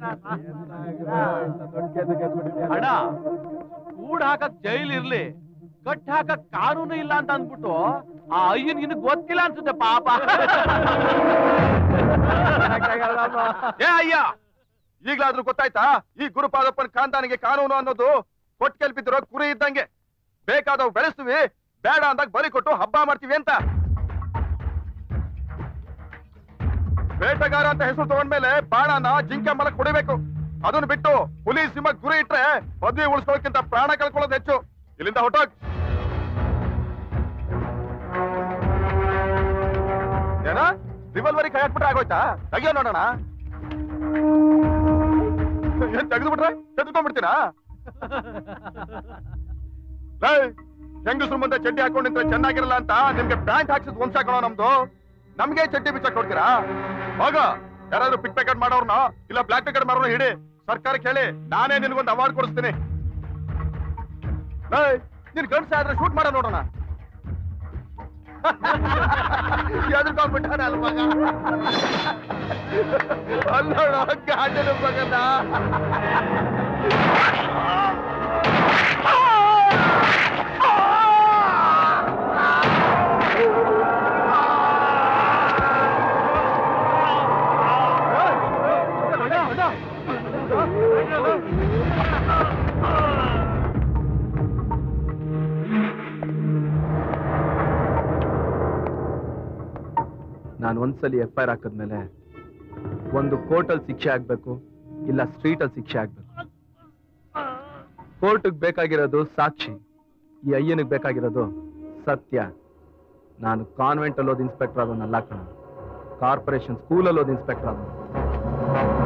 ಅಣ್ಣ ಕೂಡ್ ಹಾಕಕ್ ಜೈಲ್ ಇರ್ಲಿ ಕಟ್ ಹಾಕಕ್ ಕಾನೂನು ಇಲ್ಲ ಅಂತ ಅಂದ್ಬಿಟ್ಟು ಆ ಅಯ್ಯನ್ ಇನ್ನು ಗೊತ್ತಿಲ್ಲ ಅನ್ಸುತ್ತೆ ಪಾಪ. ಏ ಅಯ್ಯ, ಈಗ್ಲಾದ್ರೂ ಗೊತ್ತಾಯ್ತಾ ಈ ಗುರುಪಾದಪ್ಪನ ಖಾನ್ದಾನಿಗೆ ಕಾನೂನು ಅನ್ನೋದು ಕೊಟ್ಟು ಕೆಲ್ಪಿದ್ರೋ ಕುರಿ ಇದ್ದಂಗೆ. ಬೇಕಾದವ್ ಬೆಳೆಸ್ತೀವಿ, ಬೇಡ ಅಂದಾಗ ಬಲಿ ಕೊಟ್ಟು ಹಬ್ಬ ಮಾಡ್ತೀವಿ ಅಂತ. ಬೇಟೆಗಾರ ಅಂತ ಹೆಸರು ತಗೊಂಡ್ಮೇಲೆ ಬಾಣನ ಜಿಂಕೆ ಮಲಕ್ ಹೊಡಿಬೇಕು. ಅದನ್ನ ಬಿಟ್ಟು ಹುಲಿ ಸಿಂಹ ಗುರಿ ಇಟ್ರೆ ಪದವಿ ಉಳಿಸ್ಕೊಳ್ಳೋಕ್ಕಿಂತ ಪ್ರಾಣ ಕಳ್ಕೊಳ್ಳೋದು ಹೆಚ್ಚು. ಇಲ್ಲಿಂದ ಹೊಟ್ಟೋಗ್. ಏನ ರಿವಲ್ವರಿಗೆ ಕೈ ಹಾಕ್ಬಿಟ್ರೆ ಆಗೋಯ್ತಾ? ತೆಗಿಯೋ ನೋಡೋಣ. ಏನ್ ತೆಗೆದ್ಬಿಟ್ರೆ ತೆಗೆದುಕೊಂಡ್ಬಿಡ್ತೀರಾ? ಹೆಂಗಸ್ರು ಮುಂದೆ ಚಡ್ಡಿ ಹಾಕೊಂಡಿದ್ರೆ ಚೆನ್ನಾಗಿರಲ್ಲ ಅಂತ ನಿಮ್ಗೆ ಪ್ಯಾಂಟ್ ಹಾಕ್ಸಿದ್ ಒಂದ್ಸಾಕೋಣ ನಮ್ದು. ನಮ್ಗೆ ಚಡ್ಡಿ ಬಿಚ್ಚಕ್ ಕೊಡ್ತೀರಾ? ಹೋಗ, ಯಾರಾದ್ರೂ ಪಿಕ್ ಪ್ಯಾಕೆಟ್ ಮಾಡೋರ್ನ ಇಲ್ಲ ಬ್ಲಾಕ್ ಪ್ಯಾಕೆಟ್ ಮಾಡೋರ್ನ ಹಿಡಿ. ಸರ್ಕಾರಕ್ಕೆ ಹೇಳಿ ನಾನೇ ನಿನ್ಗೊಂದು ಅವಾರ್ಡ್ ಕೊಡಿಸ್ತೀನಿ. ನೀನ್ ಗಂಡ್ಸ ಆದ್ರೆ ಶೂಟ್ ಮಾಡೋ ನೋಡೋಣ. ಎದ್ಕೊಂಡ್ಬಿಟ್ಟಾನ ಅಲ್ ಮಗ. ಅಲ್ಲೋಡ ಗಾಂಡಿನ ಮಗನ. ನಾನು ಒಂದ್ಸಲಿ FIR ಹಾಕಿದ್ಮೇಲೆ ಒಂದು ಕೋರ್ಟಲ್ಲಿ ಶಿಕ್ಷೆ ಆಗ್ಬೇಕು, ಇಲ್ಲ ಸ್ಟ್ರೀಟಲ್ಲಿ ಶಿಕ್ಷೆ ಆಗ್ಬೇಕು. ಕೋರ್ಟ್ಗೆ ಬೇಕಾಗಿರೋದು ಸಾಕ್ಷಿ, ಈ ಅಯ್ಯನಿಗೆ ಬೇಕಾಗಿರೋದು ಸತ್ಯ. ನಾನು ಕಾನ್ವೆಂಟ್ ಅಲ್ಲಿ ಓದ್ ಇನ್ಸ್ಪೆಕ್ಟರ್ ಆಗೋನಲ್ಲ ಕಣ, ಕಾರ್ಪೊರೇಷನ್ ಸ್ಕೂಲಲ್ಲಿ ಓದ್ ಇನ್ಸ್ಪೆಕ್ಟರ್ ಆಗೋನು.